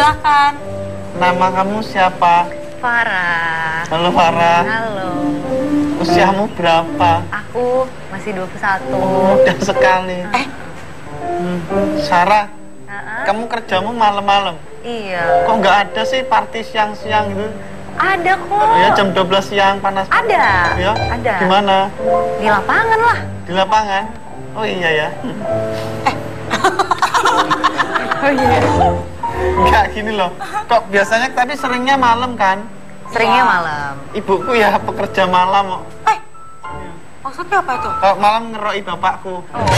silakan. Nama kamu siapa? Farah. Halo Farah. Halo. Usiamu berapa? Aku masih 21. Muda sekali. Sarah, kamu kerjamu malam-malam? Iya. Kok nggak ada sih party siang-siang gitu? Ada kok. Ya jam 12 siang panas. Ada. Ya? Ada. Di mana? Di lapangan lah. Di lapangan? Oh iya ya. Oh iya. Enggak gini loh. Kok biasanya tadi seringnya malam kan? Seringnya malam. Ibuku ya pekerja malam kok. Maksudnya apa itu? Kalau malam ngeroi bapakku.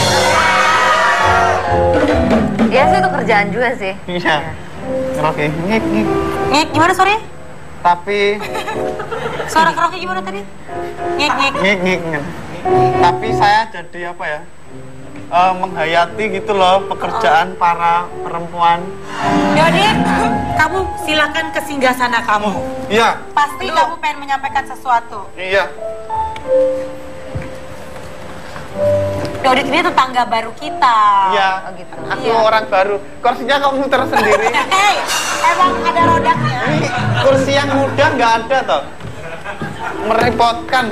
Iya sih, itu kerjaan juga sih. Iya. Ngeroi. Ngik. Ngek, gimana sorry? Tapi Suara keroknya gimana tadi? Ngek. ngik. Tapi saya jadi apa ya? Menghayati gitu loh pekerjaan para perempuan. Dodit, kamu silakan ke singgasana kamu. Iya. Pasti kamu pengen menyampaikan sesuatu. Iya. Dodit ini tetangga baru kita. Iya. Oh gitu. Aku Iya. orang baru. Kursinya kamu muter sendiri. Hei, emang ada rodanya. Ini kursi yang muda nggak ada toh. Merepotkan.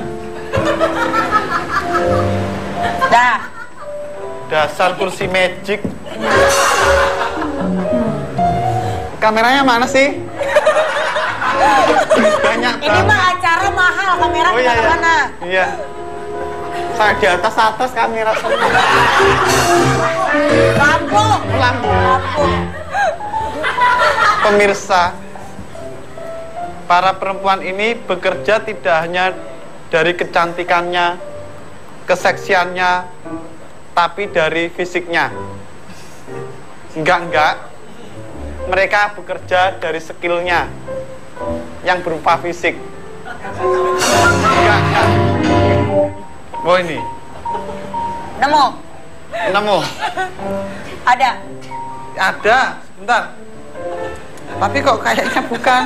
Dah. Dasar kursi magic. Kameranya mana sih? Banyak Ini banget. mah acara mahal, kamera Oh iya, kemana-mana. iya. Saya di atas kamera semua. Lampu. Lampu. Pemirsa, para perempuan ini bekerja tidak hanya dari kecantikannya, keseksiannya, tapi dari fisiknya. Enggak. Mereka bekerja dari skillnya yang berupa fisik. Enggak. Oh ini. Nemu. Ada. Ada, sebentar. Tapi kok kayaknya bukan.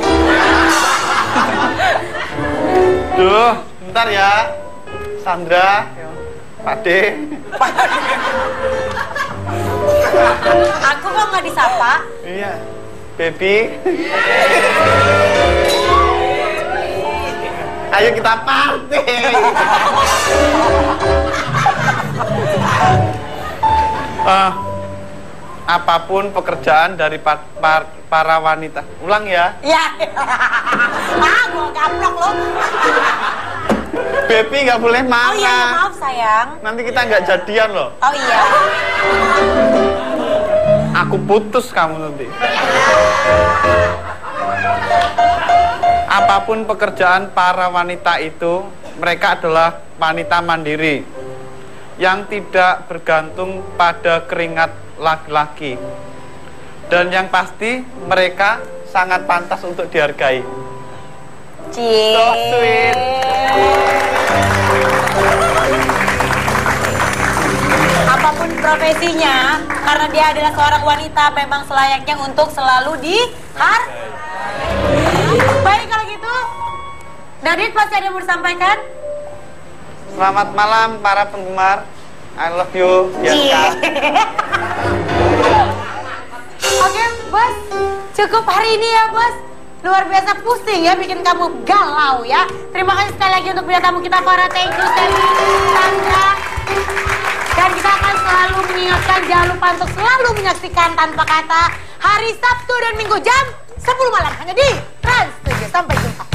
Duh, bentar ya. Sandra, Pak D. Aku kok nggak disapa? Iya. Baby. Ayo kita party. Apapun pekerjaan dari para wanita. Ulang ya. Ya. Gua gaplok lo. Baby nggak boleh marah. Oh iya, maaf sayang. Nanti kita nggak jadian loh. Oh iya. Aku putus kamu nanti. Apapun pekerjaan para wanita itu, mereka adalah wanita mandiri yang tidak bergantung pada keringat laki-laki. Dan yang pasti mereka sangat pantas untuk dihargai. Cie. So sweet. Apapun profesinya, karena dia adalah seorang wanita, memang selayaknya untuk selalu dihargai. Baik kalau gitu, Dodit pasti ada yang mau disampaikan? Selamat malam para penggemar. I love you, Bianca. Oke, Bos. Cukup hari ini ya, Bos. Luar biasa pusing ya, bikin kamu galau ya. Terima kasih sekali lagi untuk bintang tamu kita para thank you, Sandra. Dan kita akan selalu mengingatkan, jangan lupa untuk selalu menyaksikan Tanpa Kata hari Sabtu dan Minggu jam 10 malam hanya di Trans 7. Sampai jumpa.